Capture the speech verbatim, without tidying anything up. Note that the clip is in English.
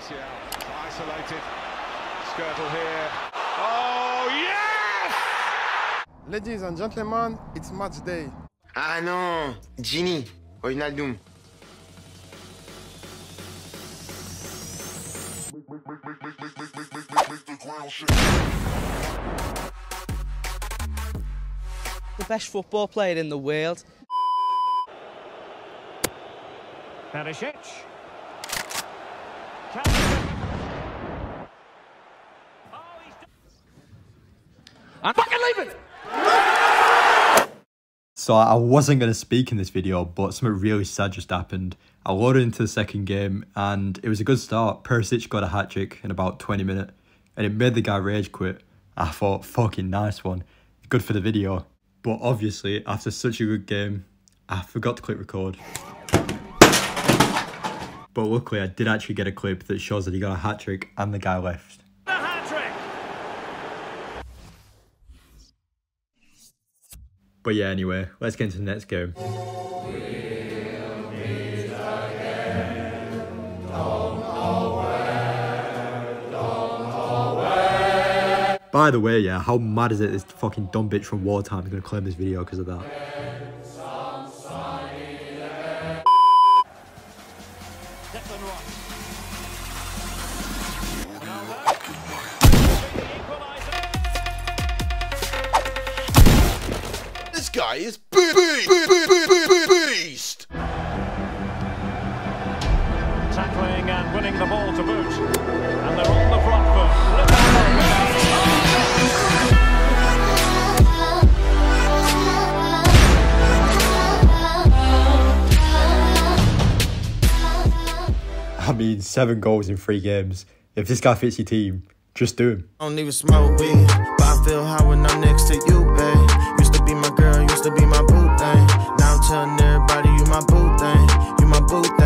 Martial, isolated. Skirtle here. Oh, yes! Ladies and gentlemen, it's match day. Ah non, Gini, Wijnaldum. The best football player in the world. Perisic. I'm fucking leaving! So I wasn't going to speak in this video, but something really sad just happened. I loaded into the second game and it was a good start. Perisic got a hat-trick in about twenty minutes and it made the guy rage quit. I thought, fucking nice one. Good for the video. But obviously, after such a good game, I forgot to click record. But luckily, I did actually get a clip that shows that he got a hat-trick and the guy left. The hat-trick! But yeah, anyway, let's get into the next game. By the way, yeah, how mad is it this fucking dumb bitch from Wartime is going to claim this video because of that? This guy is beast! Tackling and winning the ball to boot. And they're on the front foot. Look out. I mean, seven goals in three games. If this guy fits your team, just do him. I don't even smoke weed, but I feel high when I'm next to you, babe. Used to be my girl, used to be my boo thing. Now I'm telling everybody you my boo thing, you my boo thing.